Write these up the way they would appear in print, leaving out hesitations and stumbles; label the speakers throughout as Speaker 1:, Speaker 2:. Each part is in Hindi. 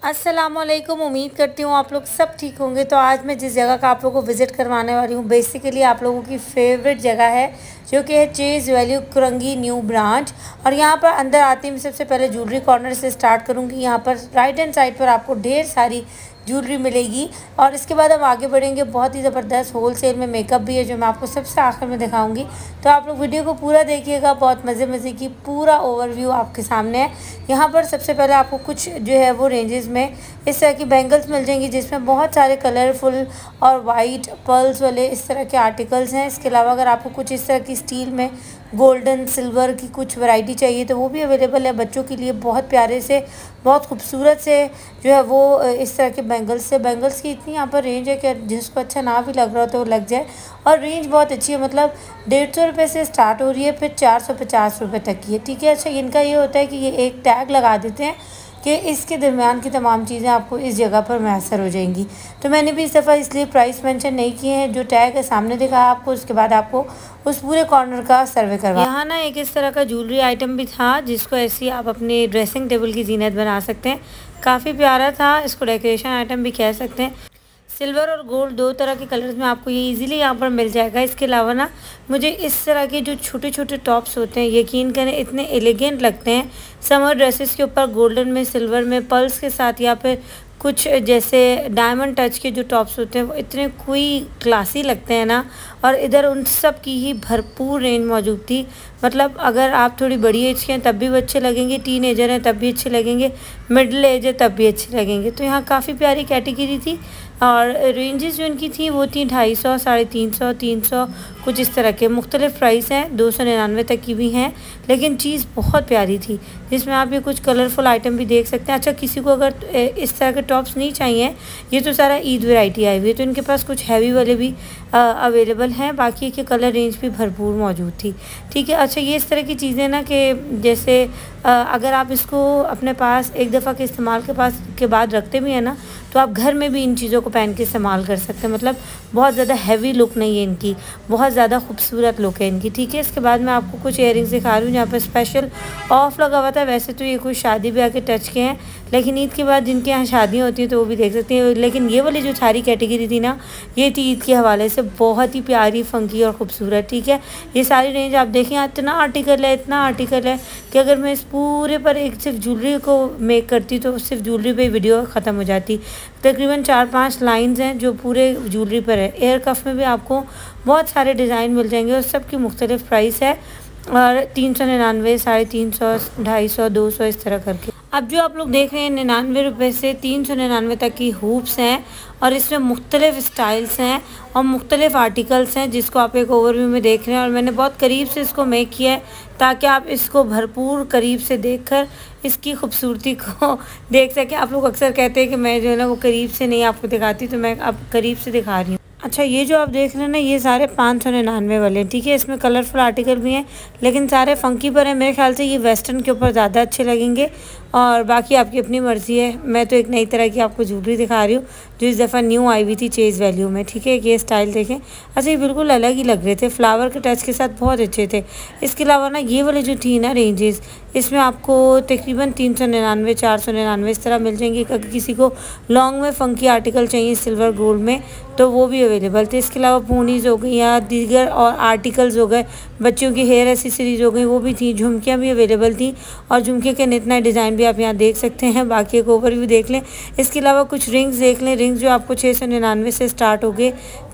Speaker 1: अस्सलामुअलैकुम। उम्मीद करती हूँ आप लोग सब ठीक होंगे। तो आज मैं जिस जगह का आप लोगों को विज़िट करवाने वाली हूँ बेसिकली आप लोगों की फेवरेट जगह है जो कि है chase value Kurangi new branch. और यहाँ पर अंदर आते ही सबसे पहले ज्वेलरी कॉर्नर से स्टार्ट करूँगी। यहाँ पर राइट हैंड साइड पर आपको ढेर सारी ज्वेलरी मिलेगी और इसके बाद हम आगे बढ़ेंगे। बहुत ही ज़बरदस्त होलसेल में मेकअप भी है जो मैं आपको सबसे आखिर में दिखाऊंगी। तो आप लोग वीडियो को पूरा देखिएगा, बहुत मज़े की पूरा ओवरव्यू आपके सामने है। यहाँ पर सबसे पहले आपको कुछ जो है वो रेंजेस में इस तरह की बैंगल्स मिल जाएंगी जिसमें बहुत सारे कलरफुल और वाइट पर्ल्स वाले इस तरह के आर्टिकल्स हैं। इसके अलावा अगर आपको कुछ इस तरह की स्टील में गोल्डन सिल्वर की कुछ वैरायटी चाहिए तो वो भी अवेलेबल है। बच्चों के लिए बहुत प्यारे से बहुत खूबसूरत से जो है वो इस तरह के बैंगल्स की इतनी यहाँ पर रेंज है कि जिसको अच्छा ना भी लग रहा हो तो वो लग जाए। और रेंज बहुत अच्छी है, मतलब 150 रुपये से स्टार्ट हो रही है, फिर 450 रुपये तक की है। ठीक है। अच्छा, इनका ये होता है कि ये एक टैग लगा देते हैं कि इसके दरमियान की तमाम चीज़ें आपको इस जगह पर मैसर हो जाएंगी। तो मैंने भी इस दफ़ा इसलिए प्राइस मेंशन नहीं किए हैं, जो टैग है सामने दिखाया आपको। उसके बाद आपको उस पूरे कॉर्नर का सर्वे करवा। यहाँ ना एक इस तरह का ज्वेलरी आइटम भी था जिसको ऐसी आप अपने ड्रेसिंग टेबल की जीनत बना सकते हैं। काफ़ी प्यारा था, इसको डेकोरेशन आइटम भी कह सकते हैं। सिल्वर और गोल्ड दो तरह के कलर्स में आपको ये इजीली यहाँ पर मिल जाएगा। इसके अलावा ना मुझे इस तरह के जो छोटे छोटे टॉप्स होते हैं यकीन करें इतने एलिगेंट लगते हैं। समर ड्रेसेस के ऊपर गोल्डन में सिल्वर में पर्ल्स के साथ या फिर कुछ जैसे डायमंड टच के जो टॉप्स होते हैं वो इतने कोई क्लासी लगते हैं ना। और इधर उन सब की ही भरपूर रेंज मौजूद थी। मतलब अगर आप थोड़ी बड़ी एज के हैं तब भी वो अच्छे लगेंगे, टीन एजर हैं तब भी अच्छे लगेंगे, मिडिल एज है तब भी अच्छे लगेंगे। तो यहाँ काफ़ी प्यारी कैटेगरी थी और रेंजेस जो इनकी थी वो थी 250, 350, 300 कुछ इस तरह के मुख्तलिफ प्राइस हैं। 299 तक की भी हैं, लेकिन चीज़ बहुत प्यारी थी जिसमें आप ये कुछ कलरफुल आइटम भी देख सकते हैं। अच्छा, किसी को अगर इस तरह के टॉप्स नहीं चाहिए, ये तो सारा ईद वैरायटी आई हुई है, तो इनके पास कुछ हैवी वाले भी अवेलेबल हैं। बाकी के कलर रेंज भी भरपूर मौजूद थी। ठीक है। अच्छा, ये इस तरह की चीज़ें ना कि जैसे अगर आप इसको अपने पास एक दफ़ा के इस्तेमाल के बाद रखते भी हैं ना तो आप घर में भी इन चीज़ों को पहन के इस्तेमाल कर सकते हैं। मतलब बहुत ज़्यादा हैवी लुक नहीं है इनकी, बहुत ज़्यादा खूबसूरत लुक है इनकी। ठीक है। इसके बाद मैं आपको कुछ इयरिंग्स दिखा रही हूँ जहाँ पर स्पेशल ऑफ लगा हुआ था। वैसे तो ये कुछ शादी ब्याह के टच के हैं, लेकिन ईद के बाद जिनके यहाँ शादियाँ होती हैं तो वो भी देख सकते हैं। लेकिन ये वाली जो सारी कैटेगरी थी ना ये थी ईद के हवाले से बहुत ही प्यारी, फंकी और ख़ूबसूरत। ठीक है। ये सारी रेंज आप देखें, इतना आर्टिकल है कि अगर मैं इस पूरे पर एक सिर्फ ज्वेलरी को मेक करती तो सिर्फ ज्वेलरी पे वीडियो ख़त्म हो जाती। तकरीबन 4-5 लाइंस हैं जो पूरे ज्वेलरी पर है। एयर कफ में भी आपको बहुत सारे डिज़ाइन मिल जाएंगे और सब की मुख्तलिफ प्राइस है। और 399, 350, 250, 200 इस तरह करके। अब जो आप लोग देख रहे हैं 99 रुपये से 399 तक की हूप्स हैं और इसमें मुख्तलिफ स्टाइल्स हैं और मुख्तलिफ आर्टिकल्स हैं जिसको आप एक ओवरव्यू में देख रहे हैं। और मैंने बहुत करीब से इसको मेक किया है ताकि आप इसको भरपूर करीब से देखकर इसकी खूबसूरती को देख सकें। आप लोग अक्सर कहते हैं कि मैं जो है ना वो करीब से नहीं आपको दिखाती, तो मैं अब करीब से दिखा रही हूँ। अच्छा, ये जो आप देख रहे हैं ना ये सारे 599 वाले हैं। ठीक है। इसमें कलरफुल आर्टिकल भी हैं लेकिन सारे फंकी पर हैं। मेरे ख्याल से ये वेस्टर्न के ऊपर ज़्यादा अच्छे लगेंगे और बाकी आपकी अपनी मर्ज़ी है। मैं तो एक नई तरह की आपको ज्वेलरी दिखा रही हूँ जो इस दफ़ा न्यू आई हुई थी चेज़ वैल्यू में। ठीक है। ये स्टाइल देखें। अच्छा, ये बिल्कुल अलग ही लग रहे थे, फ्लावर के टच के साथ बहुत अच्छे थे। इसके अलावा ना ये वाले जो थी ना रेंजेस इसमें आपको तकरीबन 399, 499 इस तरह मिल जाएंगी। अगर किसी को लॉन्ग में फ़ंकी आर्टिकल चाहिए सिल्वर गोल्ड में तो वो भी अवेलेबल थे। इसके अलावा पूनीज़ हो गई या दीगर और आर्टिकल्स हो गए, बच्चों की हेयर एसेसरीज हो गई वो भी थी, झुमकियाँ भी अवेलेबल थी और झुमके के नितना डिज़ाइन भी आप यहाँ देख सकते हैं। बाकी एक ओवरव्यू देख लें। इसके अलावा कुछ रिंग्स देख लें। रिंग्स जो आपको 699 से स्टार्ट हो गए,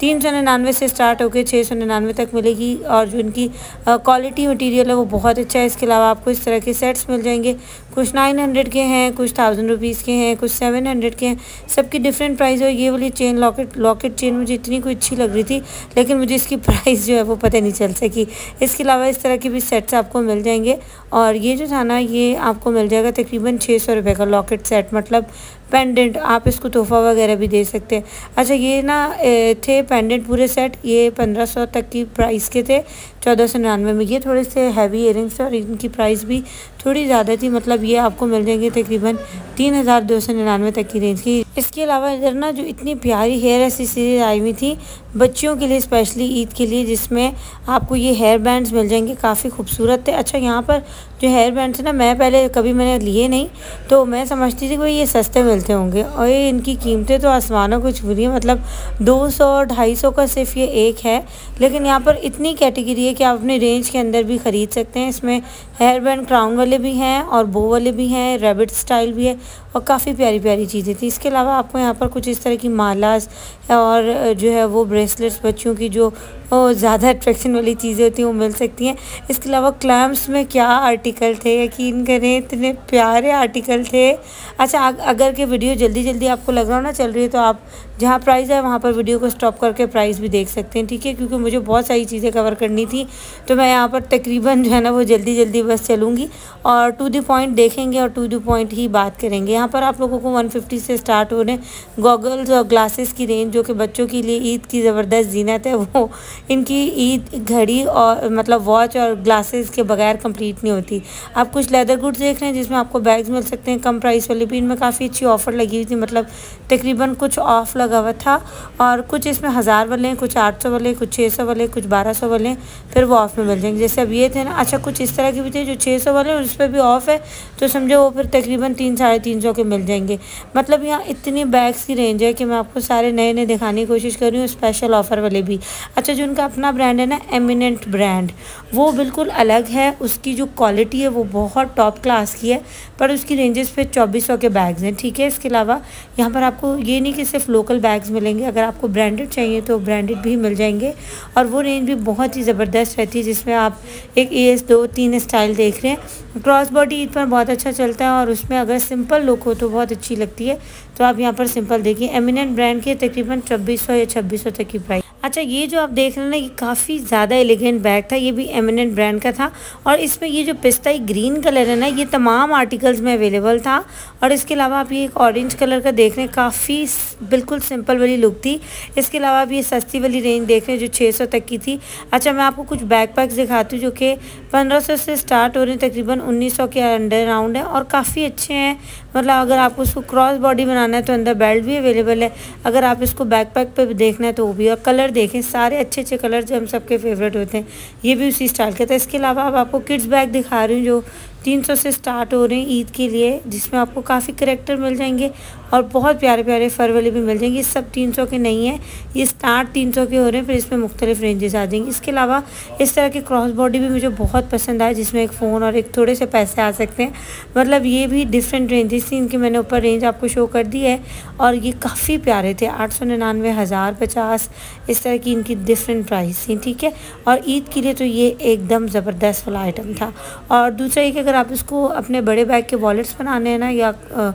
Speaker 1: 399 से स्टार्ट हो गए 699 तक मिलेगी और जो इनकी क्वालिटी मटीरियल है वो बहुत अच्छा है। इसके अलावा आपको इस तरह के सेट्स मिल जाएंगे, कुछ 900 के हैं, कुछ 1000 रुपीज़ के हैं, कुछ 700 के हैं। सबकी डिफरेंट प्राइस है। ये वाली चेन लॉकेट चेन मुझे इतनी कोई अच्छी लग रही थी लेकिन मुझे इसकी प्राइस जो है वो पता नहीं चल सकी। इसके अलावा इस तरह के भी सेट्स आपको मिल जाएंगे और ये जो था ना ये आपको मिल जाएगा तकरीबन 600 रुपये का लॉकेट सेट, मतलब पेंडेंट। आप इसको तोहफ़ा वगैरह भी दे सकते हैं। अच्छा, ये ना थे पेंडेंट पूरे सेट, ये 1500 तक की प्राइस के थे। 1499 में। ये थोड़े से हैवी इयरिंग्स और इनकी प्राइस भी थोड़ी ज़्यादा थी, मतलब ये आपको मिल जाएंगे तकरीबन 3299 तक की रेंज की। इसके अलावा इधर ना जो इतनी प्यारी हेयर एक्सेसरीज आई हुई थी बच्चियों के लिए, स्पेशली ईद के लिए, जिसमें आपको ये हेयर बैंड्स मिल जाएंगे, काफ़ी खूबसूरत थे। अच्छा, यहाँ पर जो हेयर बैंड्स है ना, मैं पहले कभी मैंने लिए नहीं, तो मैं समझती थी कि भाई ये सस्ते मिलते होंगे, और ये इनकी कीमतें तो आसमानों को छू रही है। मतलब 200 और 250 का सिर्फ ये एक है, लेकिन यहाँ पर इतनी कैटेगरी है कि आप अपने रेंज के अंदर भी ख़रीद सकते हैं। इसमें हेयर बैंड क्राउन वाले भी हैं और बो वाले भी हैं, रैबिट स्टाइल भी है, और काफ़ी प्यारी प्यारी चीज़ें थी। इसके अलावा आपको यहाँ पर कुछ इस तरह की मालास और जो है वो ब्रेसलेट्स, बच्चों की जो ज़्यादा अट्रैक्शन वाली चीज़ें होती हैं वो मिल सकती हैं। इसके अलावा क्लैम्प्स में क्या आर्टिकल थे, यकीन करें इतने प्यारे आर्टिकल थे। अच्छा, अगर के वीडियो जल्दी जल्दी आपको लग रहा हो ना चल रही है, तो आप जहाँ प्राइस है वहाँ पर वीडियो को स्टॉप करके प्राइस भी देख सकते हैं, ठीक है, क्योंकि मुझे बहुत सारी चीज़ें कवर करनी थी, तो मैं यहाँ पर तकरीबन जो है ना वो जल्दी जल्दी बस चलूँगी और टू द पॉइंट देखेंगे और टू द पॉइंट ही बात करेंगे। यहाँ पर आप लोगों को 150 से स्टार्ट हो रहे हैं गॉगल्स और ग्लासेस की रेंज, जो कि बच्चों के लिए ईद की ज़बरदस्त जीनत है। वो इनकी ईद घड़ी और मतलब वॉच और ग्लासेस के बगैर कंप्लीट नहीं होती। आप कुछ लेदर गुड्स देख रहे हैं जिसमें आपको बैग्स मिल सकते हैं कम प्राइस वाले भी। इनमें काफ़ी अच्छी ऑफ़र लगी हुई थी, मतलब तकरीबन कुछ ऑफ़ लगा हुआ था, और कुछ इसमें 1000 वाले हैं, कुछ 800 वाले, कुछ 600 वाले, कुछ 1200 वाले, फिर वो ऑफ़ में मिल जाएंगे। जैसे अब ये थे ना, अच्छा कुछ इस तरह के भी थे जो 600 वाले और उस पर भी ऑफ़ है, तो समझो वो फिर तकरीबन 300-350 के मिल जाएंगे। मतलब यहाँ इतनी बैग्स की रेंज है कि मैं आपको सारे नए नए दिखाने की कोशिश कर रही हूँ, स्पेशल ऑफ़र वाले भी। अच्छा, जो उनका अपना ब्रांड है ना, एमिनेंट ब्रांड, वो बिल्कुल अलग है, उसकी जो क्वालिटी है वो बहुत टॉप क्लास की है, पर उसकी रेंजेस पे 2400 के बैग्स हैं, ठीक है। इसके अलावा यहाँ पर आपको ये नहीं कि सिर्फ लोकल बैग्स मिलेंगे, अगर आपको ब्रांडेड चाहिए तो ब्रांडेड भी मिल जाएंगे, और वो रेंज भी बहुत ही ज़बरदस्त रहती है, जिसमें आप एक AS 2-3 स्टाइल देख रहे हैं। क्रॉस बॉडी ईद पर बहुत अच्छा चलता है, और उसमें अगर सिंपल लुक हो तो बहुत अच्छी लगती है, तो आप यहाँ पर सिंपल देखिए। एमिनेंट ब्रांड के तकरीबन 2400 या 2600 तक की प्राइस। अच्छा, ये जो आप देख रहे हैं ना, ये काफ़ी ज़्यादा एलिगेंट बैग था, ये भी एमिनेंट ब्रांड का था, और इसमें ये जो पिस्ताई ग्रीन कलर है ना, ये तमाम आर्टिकल्स में अवेलेबल था। और इसके अलावा आप ये एक ऑरेंज कलर का देख रहे हैं, काफ़ी बिल्कुल सिंपल वाली लुक थी। इसके अलावा आप ये सस्ती वाली रेंज देख रहे हैं जो 600 तक की थी। अच्छा, मैं आपको कुछ बैग पैक्स दिखाती हूँ जो कि 1500 से स्टार्ट हो रहे हैं, तकरीबन 1900 के अंडर राउंड है, और काफ़ी अच्छे हैं। मतलब अगर आपको उसको क्रॉस बॉडी बनाना है तो अंदर बेल्ट भी अवेलेबल है, अगर आप इसको बैकपैक पे भी देखना है तो वो भी। और कलर देखें, सारे अच्छे अच्छे कलर जो हम सबके फेवरेट होते हैं, ये भी उसी स्टाइल के था। इसके अलावा अब आपको किड्स बैग दिखा रही हूँ जो 300 से स्टार्ट हो रहे हैं ईद के लिए, जिसमें आपको काफ़ी करैक्टर मिल जाएंगे और बहुत प्यारे प्यारे फर वाले भी मिल जाएंगे। ये सब 300 के नहीं है, ये स्टार्ट 300 के हो रहे हैं, फिर इसमें मुख्तलिफ रेंजेस आ जाएंगी। इसके अलावा इस तरह के क्रॉस बॉडी भी मुझे बहुत पसंद आए, जिसमें एक फ़ोन और एक थोड़े से पैसे आ सकते हैं। मतलब ये भी डिफरेंट रेंजेस थी, इनकी मैंने ऊपर रेंज आपको शो कर दी है, और ये काफ़ी प्यारे थे। 899, 1050, इस तरह की इनकी डिफरेंट प्राइस थी, ठीक है। और ईद के लिए तो ये एकदम ज़बरदस्त वाला आइटम था। और दूसरा ये कि अगर आप इसको अपने बड़े बैग के वॉलेट्स बनाने हैं ना, या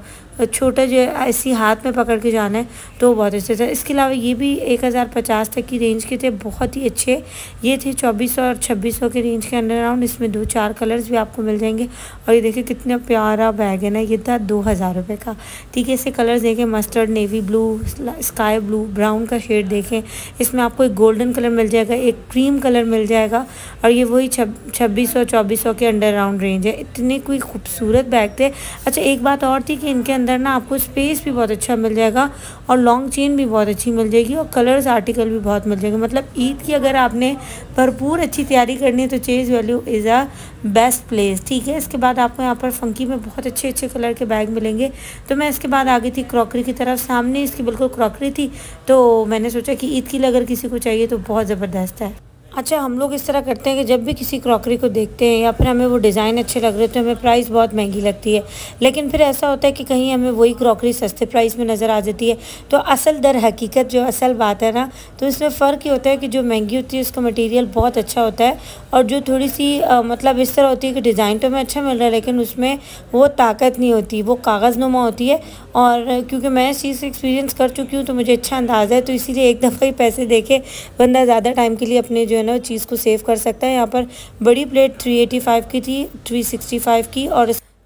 Speaker 1: छोटा जो ऐसी हाथ में पकड़ के जाना है, तो बहुत अच्छे थे। इसके अलावा ये भी 1050 तक की रेंज के थे, बहुत ही अच्छे। ये थे 2400 और 2600 के रेंज के अंडर राउंड, इसमें 2-4 कलर्स भी आपको मिल जाएंगे। और ये देखिए कितना प्यारा बैग है ना, ये था 2000 रुपये का, ठीक है। इसके कलर्स देखें, mustard, navy blue, sky blue, brown का शेड देखें, इसमें आपको एक गोल्डन कलर मिल जाएगा, एक क्रीम कलर मिल जाएगा, और ये वही 2600-2400 के अंडर राउंड रेंज है। इतने कोई खूबसूरत बैग थे। अच्छा, एक बात और थी कि इनके अंदर ना आपको स्पेस भी बहुत अच्छा मिल जाएगा, और लॉन्ग चेन भी बहुत अच्छी मिल जाएगी, और कलर्स आर्टिकल भी बहुत मिल जाएंगे। मतलब ईद की अगर आपने भरपूर अच्छी तैयारी करनी है तो Chase Value is a best place, ठीक है। इसके बाद आपको यहाँ पर फंकी में बहुत अच्छे अच्छे कलर के बैग मिलेंगे। तो मैं इसके बाद आ गई थी क्रॉकरी की तरफ, सामने इसकी बिल्कुल क्रॉकरी थी, तो मैंने सोचा कि ईद के लिए अगर किसी को चाहिए तो बहुत ज़बरदस्त है। अच्छा, हम लोग इस तरह करते हैं कि जब भी किसी क्रॉकरी को देखते हैं या फिर हमें वो डिज़ाइन अच्छे लग रहे हैं तो हमें प्राइस बहुत महंगी लगती है, लेकिन फिर ऐसा होता है कि कहीं हमें वही क्रॉकरी सस्ते प्राइस में नज़र आ जाती है। तो असल दर हकीकत जो असल बात है ना, तो इसमें फ़र्क ये होता है कि जो महंगी होती है उसका मटेरियल बहुत अच्छा होता है, और जो थोड़ी सी मतलब इस तरह होती है कि डिज़ाइन तो हमें अच्छा मिल रहा है लेकिन उसमें वो ताकत नहीं होती, वो कागज़नुमा होती है। और क्योंकि मैं इस चीज़ से एक्सपीरियंस कर चुकी हूँ तो मुझे अच्छा अंदाज़ा है, तो इसीलिए एक दफ़ा ही पैसे देके बंदा ज़्यादा टाइम के लिए अपने जो है ना चीज़ को सेव कर सकता है। यहाँ पर बड़ी प्लेट 385 की थी, 365 की, और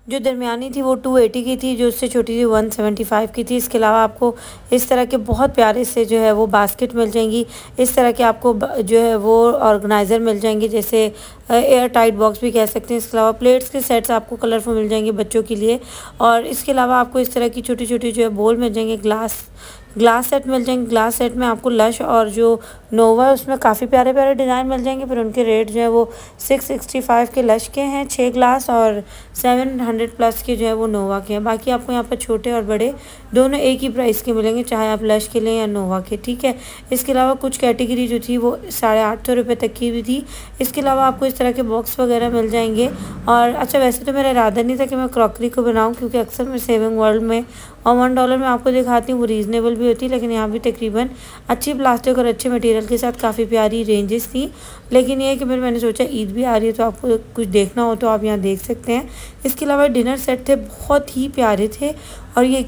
Speaker 1: जो दरमियानी थी वो 280 की थी, जो उससे छोटी थी 175 की थी। इसके अलावा आपको इस तरह के बहुत प्यारे से जो है वो बास्केट मिल जाएंगी। इस तरह के आपको जो है वो ऑर्गेनाइज़र मिल जाएंगे, जैसे एयर टाइट बॉक्स भी कह सकते हैं। इसके अलावा प्लेट्स के सेट्स आपको कलरफुल मिल जाएंगे बच्चों के लिए। और इसके अलावा आपको इस तरह की छोटी छोटी जो है बोल मिल जाएंगे। ग्लास सेट मिल जाएंगे। ग्लास सेट में आपको लश और जो नोवा है उसमें काफ़ी प्यारे प्यारे डिज़ाइन मिल जाएंगे। फिर उनके रेट जो है वो 665 के लश के हैं 6 ग्लास, और 700 प्लस के जो है वो नोवा के हैं। बाकी आपको यहाँ पर छोटे और बड़े दोनों एक ही प्राइस के मिलेंगे, चाहे आप लश के लें या नोवा के, ठीक है। इसके अलावा कुछ कैटेगरी जो थी वो 850 रुपये तक की भी थी। इसके अलावा आपको इस तरह के बॉक्स वगैरह मिल जाएंगे। और अच्छा, वैसे तो मेरा इरादा नहीं था कि मैं क्रॉकरी को बनाऊँ, क्योंकि अक्सर मैं सेविंग वर्ल्ड में और $1 में आपको दिखाती हूँ, वो रीज़नेबल भी होती है। लेकिन यहाँ भी तकरीबन अच्छी प्लास्टिक और अच्छे मटेरियल के साथ काफ़ी प्यारी रेंजेस थी। लेकिन ये है कि मैंने सोचा ईद भी आ रही है तो आपको कुछ देखना हो तो आप यहाँ देख सकते हैं। इसके अलावा डिनर सेट थे, बहुत ही प्यारे थे, और ये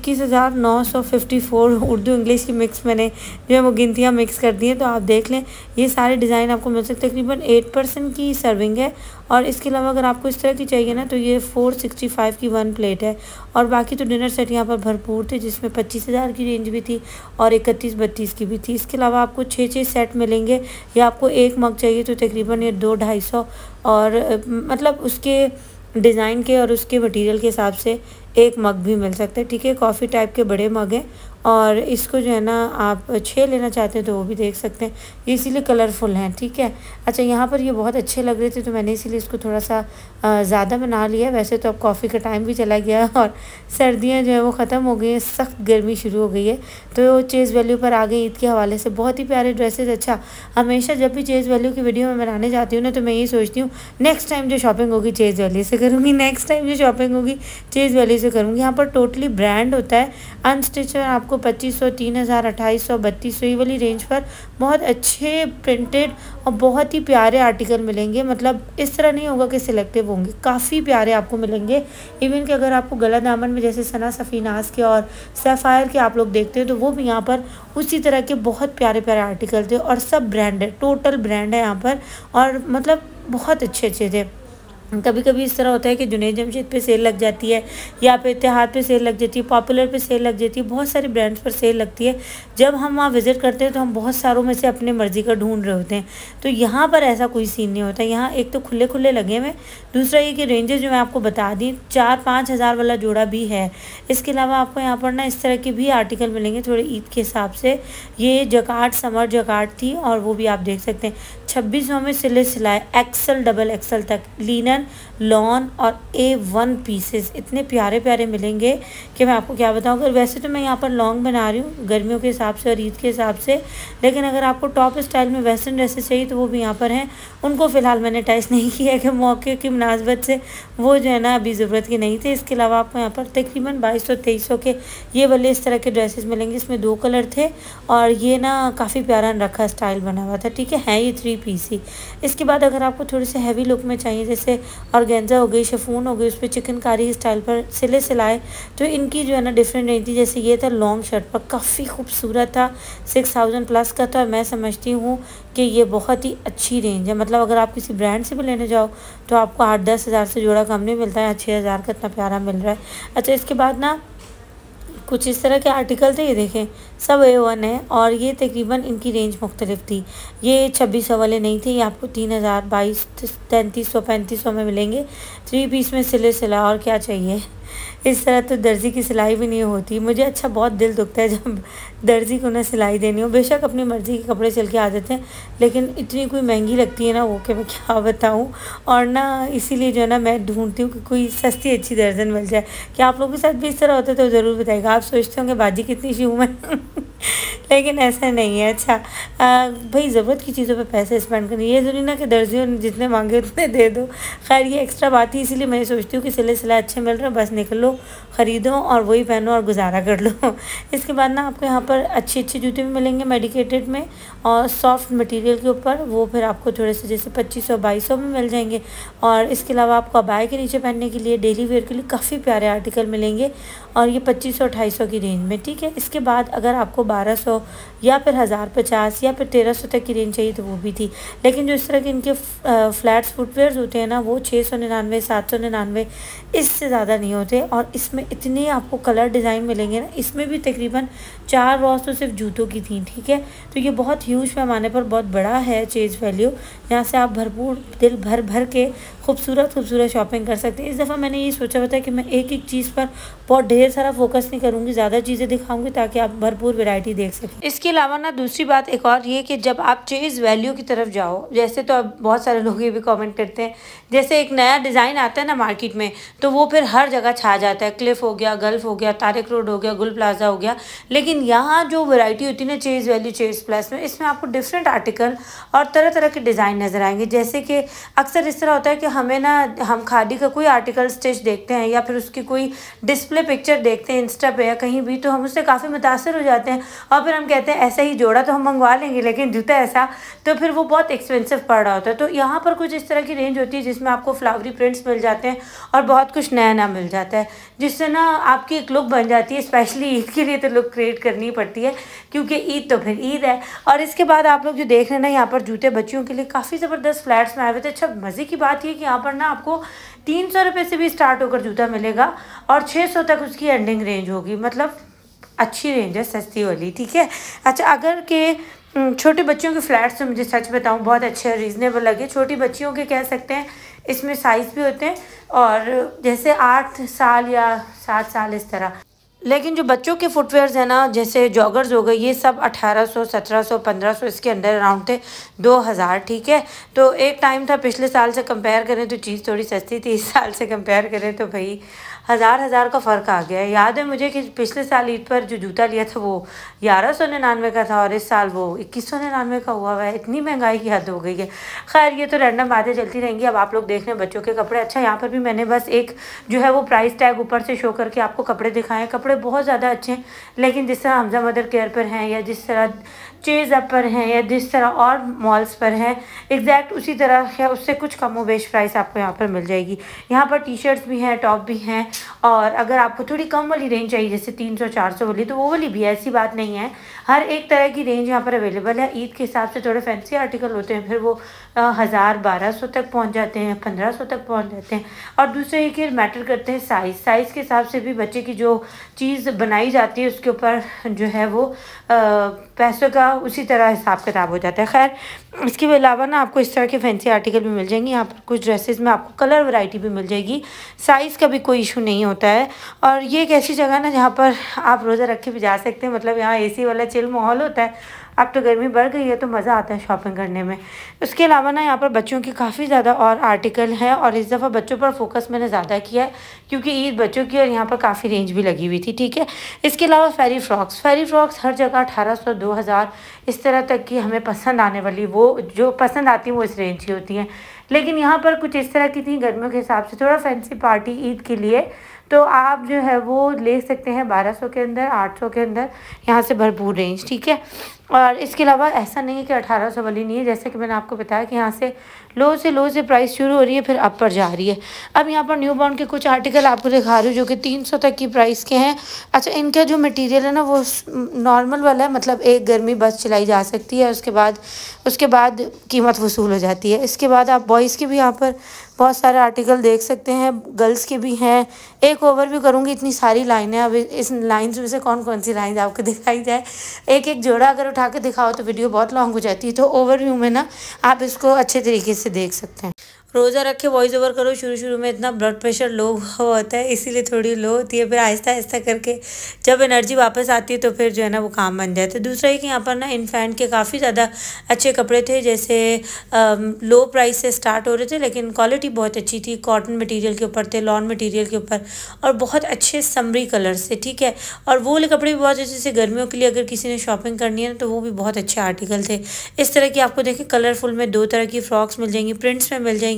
Speaker 1: 21,954 उर्दू इंग्लिश की मिक्स मैंने जो है वो गिनतियाँ मिक्स कर दी हैं, तो आप देख लें। ये सारे डिज़ाइन आपको मिल सकते हैं। तकरीबन 8 पर्सन की सर्विंग है। और इसके अलावा अगर आपको इस तरह की चाहिए ना तो ये 465 की 1 प्लेट है। और बाकी तो डिनर सेट यहाँ पर भरपूर थे, जिसमें 25,000 की रेंज भी थी और 31-32 की भी थी। इसके अलावा आपको 6 सेट मिलेंगे। या आपको एक मग चाहिए तो तकरीबन ये 200-250 और मतलब उसके डिज़ाइन के और उसके मटेरियल के हिसाब से एक मग भी मिल सकता है, ठीक है। कॉफ़ी टाइप के बड़े मग हैं, और इसको जो है ना आप 6 लेना चाहते हैं तो वो भी देख सकते हैं। ये इसीलिए कलरफुल हैं, ठीक है। अच्छा, यहाँ पर ये बहुत अच्छे लग रहे थे तो मैंने इसीलिए इसको थोड़ा सा ज़्यादा बना लिया। वैसे तो अब कॉफ़ी का टाइम भी चला गया और सर्दियाँ जो है वो ख़त्म हो गई हैं, सख्त गर्मी शुरू हो गई है। तो चेज़ वैल्यू पर आ गई ईद के हवाले से बहुत ही प्यारे ड्रेसेस। अच्छा, हमेशा जब भी चेज़ वैल्यू की वीडियो मैं बनाने जाती हूँ ना तो मैं ये सोचती हूँ नेक्स्ट टाइम जो शॉपिंग होगी चेज़ वैल्यू से करूँगी, नेक्स्ट टाइम जो शॉपिंग होगी चेज़ वैल्यू से करूँगी। यहाँ पर टोटली ब्रांड होता है। अनस्टिच आपको 2500, 3000, 2800, 3200 ये वाली रेंज पर बहुत अच्छे प्रिंटेड और बहुत ही प्यारे आर्टिकल मिलेंगे। मतलब इस तरह नहीं होगा कि सिलेक्टिव होंगे, काफ़ी प्यारे आपको मिलेंगे। इवन कि अगर आपको गला दामन में जैसे सना सफ़ीनास के और सफ़ायर के आप लोग देखते हो तो वो भी यहाँ पर उसी तरह के बहुत प्यारे प्यारे आर्टिकल थे, और सब ब्रांड है, टोटल ब्रांड है यहाँ पर, और मतलब बहुत अच्छे अच्छे थे। कभी कभी इस तरह होता है कि जुनैद जमशेद पे सेल लग जाती है, या फिर इत्तेहाद पे सेल लग जाती है, पॉपुलर पे सेल लग जाती है, बहुत सारे ब्रांड्स पर सेल लगती है। जब हम वहाँ विज़िट करते हैं तो हम बहुत सारों में से अपने मर्ज़ी का ढूंढ रहे होते हैं। तो यहाँ पर ऐसा कोई सीन नहीं होता। यहाँ एक तो खुले खुले लगे हुए, दूसरा ये कि रेंजेस जो मैं आपको बता दी 4-5 हज़ार वाला जोड़ा भी है। इसके अलावा आपको यहाँ पर ना इस तरह के भी आर्टिकल मिलेंगे थोड़े ईद के हिसाब से। ये जकार्ड, समर जकार्ड थी, और वो भी आप देख सकते हैं 2600 में सिले सिलाए XL, XXL तक लीनन, लॉन और A1 पीसेस इतने प्यारे प्यारे मिलेंगे कि मैं आपको क्या बताऊँ। अगर वैसे तो मैं यहाँ पर लॉन्ग बना रही हूँ गर्मियों के हिसाब से और ईद के हिसाब से, लेकिन अगर आपको टॉप स्टाइल में वेस्टर्न ड्रेसेस चाहिए तो वो भी यहाँ पर हैं। उनको फ़िलहाल मैंने टच नहीं किया कि मौके की मुनासबत से वो जो है ना अभी ज़रूरत के नहीं थे। इसके अलावा आपको यहाँ पर तकरीबन 2200-2300 के ये वाले इस तरह के ड्रेसेस मिलेंगे। इसमें 2 कलर थे और ये ना काफ़ी प्यारा रखा स्टाइल बना हुआ था, ठीक है ये 3 पीस ही। इसके बाद अगर आपको थोड़ी से हैवी लुक में चाहिए, जैसे ऑर्गेन्जा हो गई, शिफॉन हो गई, उस पर चिकनकारी स्टाइल पर सिले सिलाए, तो इनकी जो है ना डिफरेंट रेंज थी। जैसे ये था लॉन्ग शर्ट पर, काफ़ी खूबसूरत था, 6000 प्लस का था। मैं समझती हूँ कि ये बहुत ही अच्छी रेंज है। मतलब अगर आप किसी ब्रांड से भी लेने जाओ तो आपको 8-10 हज़ार से जोड़ा कम नहीं मिलता है, 6000 का इतना प्यारा मिल रहा है। अच्छा, इसके बाद ना कुछ इस तरह के आर्टिकल थे, ये देखें सब A1 है, और ये तकरीबन इनकी रेंज मुख्तलिफ थी। ये 2600 वाले नहीं थे, ये आपको 3000, 2200, 3300, 3500 में मिलेंगे। 3 पीस में सिले सिला, और क्या चाहिए। इस तरह तो दर्जी की सिलाई भी नहीं होती। मुझे अच्छा बहुत दिल दुखता है जब दर्जी को ना सिलाई देनी हो। बेशक अपनी मर्ज़ी के कपड़े सिल के आ जाते हैं, लेकिन इतनी कोई महंगी लगती है ना वो कि मैं क्या बताऊँ। और ना इसीलिए जो है ना मैं ढूंढती हूँ कि कोई सस्ती अच्छी दर्जन मिल जाए। क्या आप लोगों के साथ भी इस तरह होता है तो ज़रूर बताइएगा। आप सोचते होंगे बाजी कितनी शूम है लेकिन ऐसा नहीं है। अच्छा भाई, ज़रूरत की चीज़ों पे पैसे स्पेंड करनी, ये ज़रूरी ना कि दर्जियों ने जितने मांगे उतने दे दो। खैर ये एक्स्ट्रा बात ही, इसीलिए मैं सोचती हूँ कि सिले सिलाए अच्छे मिल रहे हैं, बस निकलो ख़रीदो और वही पहनो और गुजारा कर लो। इसके बाद ना आपको यहाँ पर अच्छे अच्छे जूते भी मिलेंगे मेडिकेटेड में और सॉफ्ट मटेरियल के ऊपर। वो फिर आपको थोड़े से जैसे 2500-2200 में मिल जाएंगे। और इसके अलावा आपको अबाया के नीचे पहनने के लिए, डेली वेयर के लिए काफ़ी प्यारे आर्टिकल मिलेंगे, और ये 2500-2800 की रेंज में, ठीक है। इसके बाद अगर आपको 1200 या फिर 1050 या फिर 1300 तक की रेंज चाहिए तो वो भी थी। लेकिन जो इस तरह के इनके फ्लैट्स फुटवेयर्स होते हैं ना, वो 699 799 इससे ज़्यादा नहीं होते। और इसमें इतने आपको कलर डिज़ाइन मिलेंगे ना, इसमें भी तकरीबन 4 रॉस तो सिर्फ जूतों की थी, ठीक है। तो ये बहुत ह्यूज पैमाने पर बहुत बड़ा है चेज़ वैल्यू, यहाँ से आप भरपूर दिल भर भर के खूबसूरत शॉपिंग कर सकते हैं। इस दफ़ा मैंने ये सोचा हुआ था कि मैं एक एक चीज़ पर बहुत ढेर सारा फोकस नहीं करूँगी, ज़्यादा चीज़ें दिखाऊंगी ताकि आप भरपूर वैरायटी देख सकें। इसके अलावा ना दूसरी बात एक और ये कि जब आप चेज़ वैल्यू की तरफ जाओ, जैसे तो अब बहुत सारे लोग ये भी कमेंट करते हैं, जैसे एक नया डिज़ाइन आता है ना मार्केट में, तो वो फिर हर जगह छा जाता है। क्लिफ हो गया, गल्फ हो गया, तारिक रोड हो गया, गुल प्लाजा हो गया। लेकिन यहाँ जो वैरायटी होती है ना चेज़ वैल्यू चेज़ प्लस में, इसमें आपको डिफरेंट आर्टिकल और तरह तरह के डिज़ाइन नज़र आएंगे। जैसे कि अक्सर इस तरह होता है कि हमें ना, हम खादी का कोई आर्टिकल स्टिच देखते हैं या फिर उसकी कोई डिस्प्ले पिक्चर देखते हैं इंस्टा पे या कहीं भी, तो हम उससे काफ़ी मुतासर हो जाते हैं और फिर हम कहते हैं ऐसा ही जोड़ा तो हम मंगवा लेंगे, लेकिन जूता ऐसा, तो फिर वो बहुत एक्सपेंसिव पड़ रहा होता है। तो यहाँ पर कुछ इस तरह की रेंज होती है जिसमें आपको फ्लावरी प्रिंट्स मिल जाते हैं और बहुत कुछ नया नया मिल जाता है, जिससे ना आपकी एक लुक बन जाती है। स्पेशली ईद के लिए तो लुक क्रिएट करनी पड़ती है, क्योंकि ईद तो फिर ईद है। और इसके बाद आप लोग जो देख रहे हैं ना, यहाँ पर जूते बच्चियों के लिए काफ़ी ज़बरदस्त फ्लैट्स में आए हुए थे। अच्छा, मज़े की बात ये कि यहाँ पर ना आपको 300 रुपये से भी स्टार्ट होकर जूता मिलेगा और 600 तक उसकी एंडिंग रेंज होगी। मतलब अच्छी रेंज है, सस्ती वाली, ठीक है। अच्छा, अगर के छोटे बच्चों के फ्लैट्स तो मुझे सच बताऊं बहुत अच्छे रीज़नेबल लगे। छोटी बच्चियों के कह सकते हैं, इसमें साइज़ भी होते हैं और जैसे 8 साल या 7 साल इस तरह। लेकिन जो बच्चों के फुटवेयर्स हैं ना, जैसे जॉगर्स हो गए, ये सब 1800 1700 1500 इसके अंदर अराउंड थे, 2000, ठीक है। तो एक टाइम था पिछले साल से कंपेयर करें तो चीज़ थोड़ी सस्ती थी, इस साल से कंपेयर करें तो भाई हज़ार का फ़र्क आ गया है। याद है मुझे कि पिछले साल ईद पर जो जूता लिया था वो 1199 का था और इस साल वो 2199 का हुआ है। इतनी महंगाई की हद हो गई है। खैर, ये तो रैंडम बातें चलती रहेंगी। अब आप लोग देख रहे हैं बच्चों के कपड़े। अच्छा, यहाँ पर भी मैंने बस एक जो है वो प्राइस टैग ऊपर से शो करके आपको कपड़े दिखाएं। कपड़े बहुत ज़्यादा अच्छे हैं, लेकिन जिस तरह हमजा मदर केयर पर हैं या जिस तरह चेज़ अप पर हैं या जिस तरह और मॉल्स पर हैं, एग्जैक्ट उसी तरह या उससे कुछ कम व बेश प्राइस आपको यहाँ पर मिल जाएगी। यहाँ पर टी शर्ट्स भी हैं, टॉप भी हैं, और अगर आपको थोड़ी कम वाली रेंज चाहिए जैसे 300-400 वाली, तो वो वाली भी है, ऐसी बात नहीं है। हर एक तरह की रेंज यहाँ पर अवेलेबल है। ईद के हिसाब से थोड़े फैंसी आर्टिकल होते हैं, फिर वो 1000-1200 तक पहुँच जाते हैं, 1500 तक पहुँच जाते हैं। और दूसरे एक मैटर करते हैं साइज़ के हिसाब से भी बच्चे की जो चीज़ बनाई जाती है उसके ऊपर जो है वो पैसों का उसी तरह हिसाब किताब हो जाता है। खैर, इसके अलावा ना आपको इस तरह के फैंसी आर्टिकल भी मिल जाएंगे। यहाँ पर कुछ ड्रेसेस में आपको कलर वैरायटी भी मिल जाएगी, साइज़ का भी कोई इशू नहीं होता है। और ये एक ऐसी जगह ना जहाँ पर आप रोज़ा रख के भी जा सकते हैं। मतलब यहाँ एसी वाला चिल माहौल होता है। अब तो गर्मी बढ़ गई है तो मज़ा आता है शॉपिंग करने में। उसके अलावा ना यहाँ पर बच्चों की काफ़ी ज़्यादा और आर्टिकल हैं और इस दफ़ा बच्चों पर फोकस मैंने ज़्यादा किया है क्योंकि ईद बच्चों की और यहाँ पर काफ़ी रेंज भी लगी हुई थी, ठीक है। इसके अलावा फेरी फ्रॉक्स हर जगह 1800 2000 इस तरह तक की हमें पसंद आने वाली, वो जो पसंद आती हैं वो इस रेंज की होती हैं। लेकिन यहाँ पर कुछ इस तरह की थी गर्मियों के हिसाब से थोड़ा फैंसी पार्टी ईद के लिए, तो आप जो है वो ले सकते हैं 1200 के अंदर, 800 के अंदर, यहाँ से भरपूर रेंज, ठीक है। और इसके अलावा ऐसा नहीं है कि 1800 वाली नहीं है, जैसे कि मैंने आपको बताया कि यहाँ से लो से प्राइस शुरू हो रही है फिर अप पर जा रही है। अब यहाँ पर न्यू बॉर्न के कुछ आर्टिकल आपको दिखा रही हूँ जो कि 300 तक की प्राइस के हैं। अच्छा, इनका जो मटेरियल है ना वो नॉर्मल वाला है, मतलब एक गर्मी बस चलाई जा सकती है, उसके बाद कीमत वसूल हो जाती है। इसके बाद आप बॉयज़ के भी यहाँ पर बहुत सारे आर्टिकल देख सकते हैं, गर्ल्स के भी हैं। एक ओवरव्यू करूँगी, इतनी सारी लाइनें, अब इस लाइन्स में से कौन सी लाइन आपको दिखाई जाए, एक जोड़ा अगर उठा के दिखाओ तो वीडियो बहुत लॉन्ग हो जाती है। तो ओवरव्यू में ना आप इसको अच्छे तरीके से देख सकते हैं। रोज़ा रख के वॉइस ओवर करो, शुरू में इतना ब्लड प्रेशर लो होता है इसीलिए थोड़ी लो होती है, फिर आहिस्ता करके जब एनर्जी वापस आती है तो फिर जो है ना वो काम बन जाता है। दूसरा है कि यहाँ पर ना इन्फेंट के काफ़ी ज़्यादा अच्छे कपड़े थे, जैसे लो प्राइस से स्टार्ट हो रहे थे लेकिन क्वालिटी बहुत अच्छी थी। कॉटन मटीरियल के ऊपर थे, लॉन मटीरियल के ऊपर, और बहुत अच्छे समरी कलर से, ठीक है। और वो वाले कपड़े भी बहुत अच्छे, जैसे गर्मियों के लिए अगर किसी ने शॉपिंग करनी है तो वो भी बहुत अच्छे आर्टिकल थे। इस तरह की आपको देखें कलरफुल में 2 तरह की फ़्रॉक्स मिल जाएंगी, प्रिंट्स में मिल जाएंगी,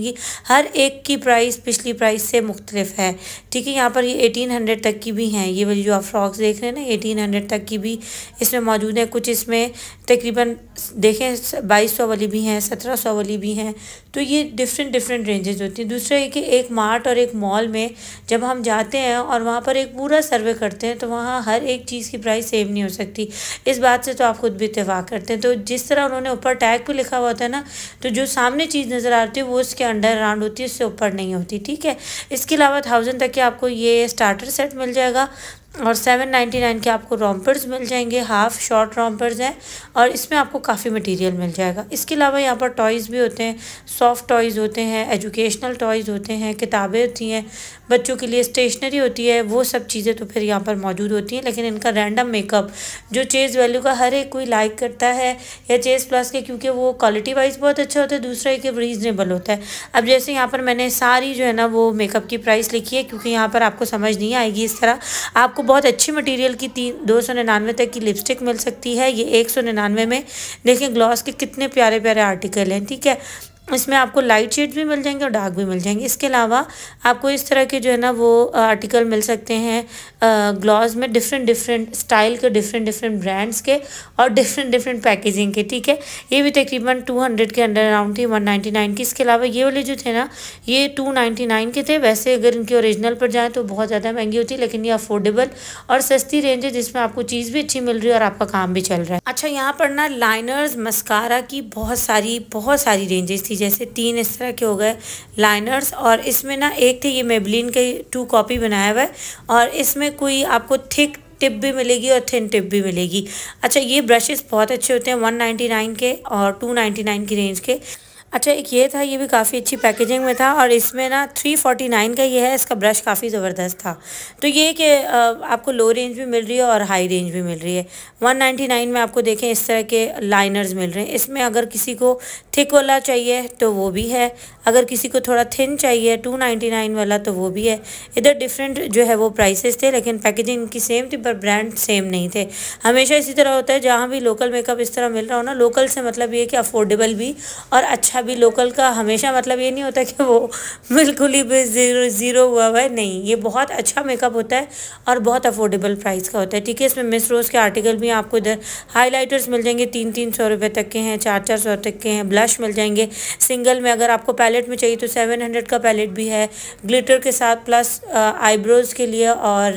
Speaker 1: मिलेंगी। हर एक की प्राइस पिछली प्राइस से मुख्तलिफ है, ठीक है। यहाँ पर ये 1800 तक की भी हैं, ये वाली जो आप फ्रॉक्स देख रहे हैं ना 1800 तक की भी इसमें मौजूद है। कुछ इसमें तकरीबन देखें 2200 वाली भी हैं, 1700 वाली भी हैं। तो ये डिफरेंट रेंजेस होती हैं। दूसरा है कि एक मार्ट और एक मॉल में जब हम जाते हैं और वहाँ पर एक पूरा सर्वे करते हैं तो वहाँ हर एक चीज़ की प्राइस सेम नहीं हो सकती। इस बात से तो आप खुद भी इत्तेफाक करते हैं। तो जिस तरह उन्होंने ऊपर टैग पे लिखा हुआ होता है ना, तो जो सामने चीज़ नज़र आती है वो उसके अंडर राउंड होती है, उससे ऊपर नहीं होती, ठीक है। इसके अलावा 1000 तक के आपको ये स्टार्टर सेट मिल जाएगा और 799 के आपको रॉम्पर्स मिल जाएंगे, हाफ शॉर्ट रॉम्पर्स हैं और इसमें आपको काफ़ी मटेरियल मिल जाएगा। इसके अलावा यहाँ पर टॉयज़ भी होते हैं, सॉफ्ट टॉयज़ होते हैं, एजुकेशनल टॉयज़ होते हैं, किताबें होती हैं, बच्चों के लिए स्टेशनरी होती है, वो सब चीज़ें तो फिर यहाँ पर मौजूद होती हैं। लेकिन इनका रैंडम मेकअप जो चेज़ वैल्यू का हर एक कोई लाइक करता है या चेज़ प्लस के, क्योंकि वो क्वालिटी वाइज बहुत अच्छा होता है, दूसरा एक रीज़नेबल होता है। अब जैसे यहाँ पर मैंने सारी जो है ना वो मेकअप की प्राइस लिखी है, क्योंकि यहाँ पर आपको समझ नहीं आएगी इस तरह। आपको बहुत अच्छी मटेरियल की 299 तक की लिपस्टिक मिल सकती है, ये 199 में। देखें ग्लॉस के कितने प्यारे प्यारे आर्टिकल हैं, ठीक है। इसमें आपको लाइट शेड्स भी मिल जाएंगे और डार्क भी मिल जाएंगे। इसके अलावा आपको इस तरह के जो है ना वो आर्टिकल मिल सकते हैं ग्लॉस में, डिफरेंट स्टाइल के, डिफरेंट ब्रांड्स के और डिफरेंट पैकेजिंग के, ठीक है। ये भी तकरीबन 200 के अंडर अराउंड थी, 199 की। इसके अलावा ये वाले जो थे ना ये 299 के थे। वैसे अगर इनके ओरिजिनल पर जाएँ तो बहुत ज़्यादा महंगी होती है, लेकिन ये अफोर्डेबल और सस्ती रेंज है जिसमें आपको चीज़ भी अच्छी मिल रही है और आपका काम भी चल रहा है। अच्छा, यहाँ पर ना लाइनर्स मस्कारा की बहुत सारी रेंजेस थी, जैसे 3 इस तरह के हो गए लाइनर्स और इसमें ना एक थे ये मेबलिन के 2 कॉपी बनाया हुआ है और इसमें कोई आपको थिक टिप भी मिलेगी और थिन टिप भी मिलेगी। अच्छा, ये ब्रशेस बहुत अच्छे होते हैं 199 के और 299 की रेंज के। अच्छा, एक ये था, ये भी काफ़ी अच्छी पैकेजिंग में था और इसमें ना 349 का ये है, इसका ब्रश काफ़ी ज़बरदस्त था। तो ये कि आपको लो रेंज भी मिल रही है और हाई रेंज भी मिल रही है। 199 में आपको देखें इस तरह के लाइनर्स मिल रहे हैं। इसमें अगर किसी को थिक वाला चाहिए तो वो भी है, अगर किसी को थोड़ा थिन चाहिए 299 वाला तो वो भी है। इधर डिफरेंट जो है वो प्राइसेस थे, लेकिन पैकेजिंग इनकी सेम थी पर ब्रांड सेम नहीं थे। हमेशा इसी तरह होता है, जहाँ भी लोकल मेकअप इस तरह मिल रहा हो ना, लोकल से मतलब ये कि अफोर्डेबल भी और अच्छा भी। लोकल का हमेशा मतलब ये नहीं होता कि वो बिल्कुल ही ज़ीरो हुआ है, नहीं, ये बहुत अच्छा मेकअप होता है और बहुत अफोर्डेबल प्राइस का होता है, ठीक है। इसमें मिस रोज़ के आर्टिकल भी आपको इधर हाइलाइटर्स मिल जाएंगे, 300 रुपये तक के हैं, 400 तक के हैं। ब्लश मिल जाएंगे सिंगल में, अगर आपको पैलेट में चाहिए तो 700 का पैलेट भी है ग्लिटर के साथ, प्लस आईब्रोज़ के लिए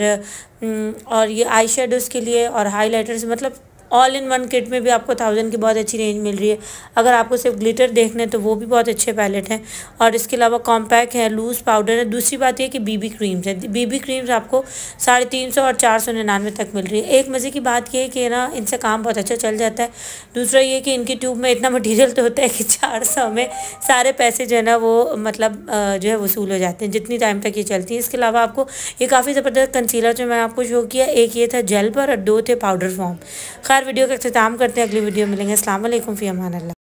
Speaker 1: और ये आई शेडोज़ के लिए और हाईलाइटर्स, मतलब ऑल इन वन किट में भी आपको 1000 की बहुत अच्छी रेंज मिल रही है। अगर आपको सिर्फ ग्लिटर देखने तो वो भी बहुत अच्छे पैलेट हैं और इसके अलावा कॉम्पैक्ट है, लूज़ पाउडर है। दूसरी बात ये कि बीबी क्रीम्स है, बीबी क्रीम्स आपको 350 और 499 तक मिल रही है। एक मज़े की बात ये है कि ना इनसे काम बहुत अच्छा चल जाता है। दूसरा ये कि इनकी ट्यूब में इतना मटीरियल तो होता है कि 400 में सारे पैसे जो है ना वो मतलब जो है वसूल हो जाते हैं जितनी टाइम तक ये चलती है। इसके अलावा आपको ये काफ़ी ज़बरदस्त कंसीलर जो मैं आपको शो किया, एक ये था जेल पर और 2 थे पाउडर फॉर्म। वीडियो का इख्तिताम करते हैं, अगली वीडियो मिलेंगे। अस्सलाम वालेकुम, फ़ी अमान अल्लाह।